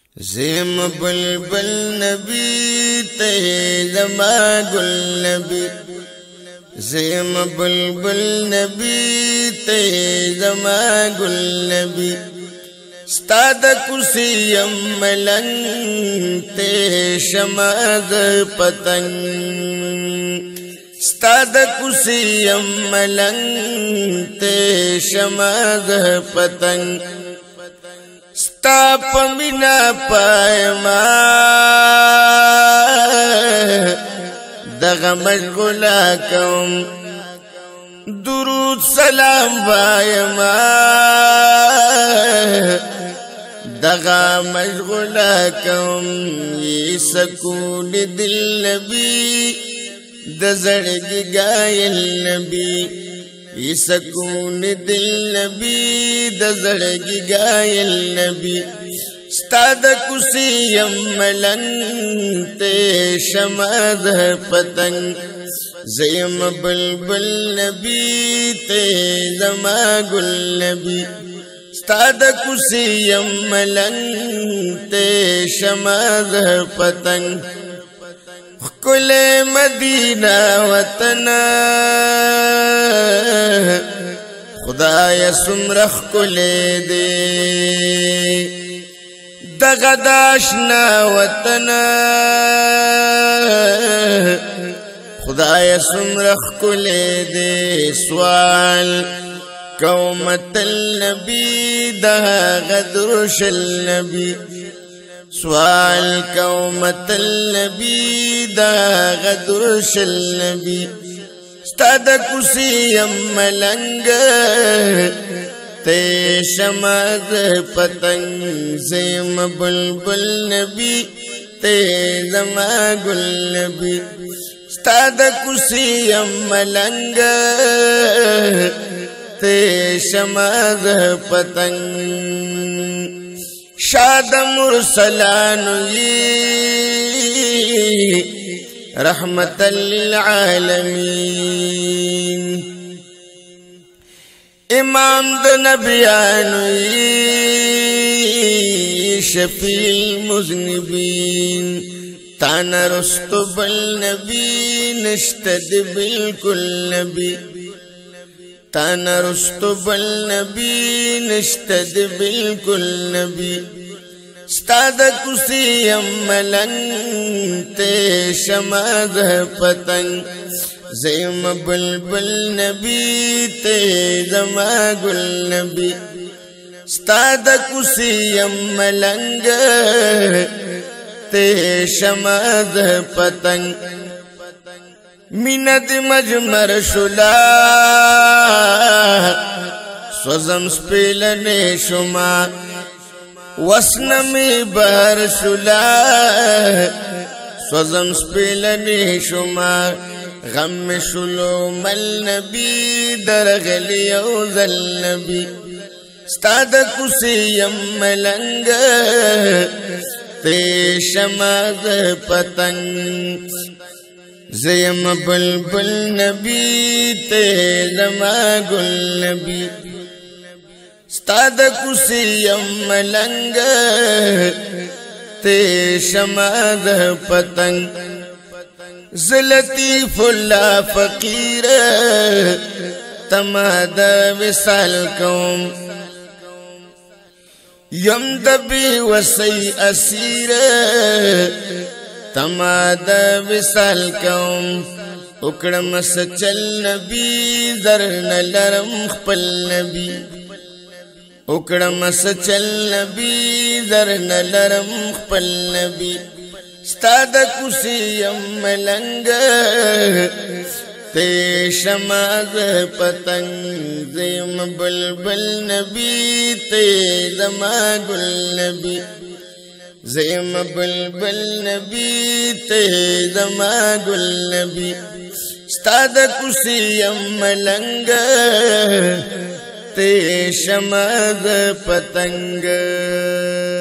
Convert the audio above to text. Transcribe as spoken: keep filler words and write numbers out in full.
زیم بلبل نبی تے زما گل نبی زیم بلبل نبی تے زما گل نبی ستاد کسیم ملنگ تے شماد پتنگ ستاد کسیم ملنگ تے شماد پتنگ ستا پمینا پایما دغا مشغولا کوم درود سلام پایما دغا مشغولا کوم یہ سکون دل نبی دزڑگی گائل نبی یہ سکون دل نبی دزڑگی گائل نبی ستاد کسیم ملنگ تے شماد پتنگ زیم بلبل نبی تے زما گل نبی ستاد کسیم ملنگ تے شماد پتنگ کل مدینہ وطن خدای سمرخ کل دے دغداشنا وطن خدای سمرخ کل دے سوال قومت النبی دا غدرش النبی سوال قومت النبی دا غدرش النبی ستاد کسیم ملنگ تے شماد پتنگ زیم بلبل نبی تے زما گل نبی ستاد کسیم ملنگ تے شماد پتنگ شاد مرسلان رحمت للعالمین امام د نبیان شفیع المذنبین تانا رستو بل نبی نشتد بالکل نبی تانا رستو بل نبی نشتد بالکل نبی ستاد کسیم ملنگ تے شماد پتنگ زیم بلبل نبی تے زما گل نبی ستاد کسیم ملنگ تے شماد پتنگ میند مجمر شلا سوزم سپیلنے شما وسنمی بہر شلا سوزم سپیلنے شما غم شلو مل نبی درغلی اوزل نبی ستاد کسیم ملنگ تے شماد پتنگ زیم بلبل نبی تے زما گل نبی ستاد کسیم ملنگ تے شماد پتنگ زلطیف اللہ فقیر تماد وصال کوم یم دبی وسی اسیر تماد وصال کوم اکڑم سچل نبی ذرن لرم خپل نبی اکڑم سچل نبی ذرن لرم خپل نبی ستاد کسیم ملنگ تے شماد پتنگ زیم بلبل نبی تے زما گل نبی زیم بلبل نبی تے زما گل نبی ستاد کسیم ملنگ تے شماد پتنگ